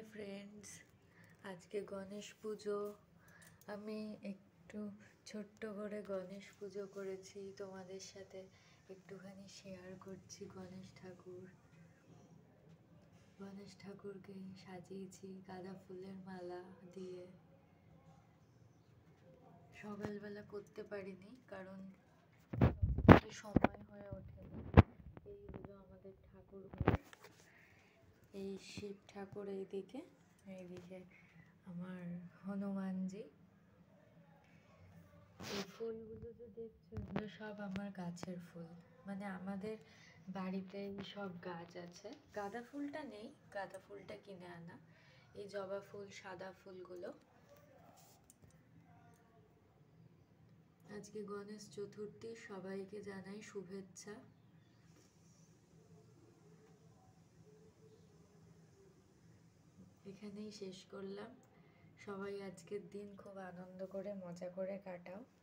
Hi friends, আজকে গণেশ পুজো। আমি একটু ছোট্ট করে গণেশ পুজো করেছি, তোমাদের সাথে একটুখানি শেয়ার করছি। গণেশ ঠাকুরকে সাজিয়েছি গাঁদা ফুলের মালা দিয়ে। সকালবেলা করতে পারিনি কারণ সময় হয়ে ওঠেনি। এই হলো আমাদের ঠাকুর ঘর। এই শিব ঠাকুর এইদিকে আমার হনুমানজি। এই ফুলগুলো যে দেখছো, এগুলো সব আমার গাছের ফুল। মানে আমাদের বাড়িতে সব গাছ আছে। গাঁদা ফুলটা নেই, গাঁদা ফুলটা কিনে আনা। এই জবা ফুল, সাদা ফুলগুলো। আজকে গণেশ চতুর্থী, সবাইকে জানাই শুভেচ্ছা। এখানেই শেষ করলাম। সবাই আজকের দিন খুব আনন্দ করে মজা করে কাটাও।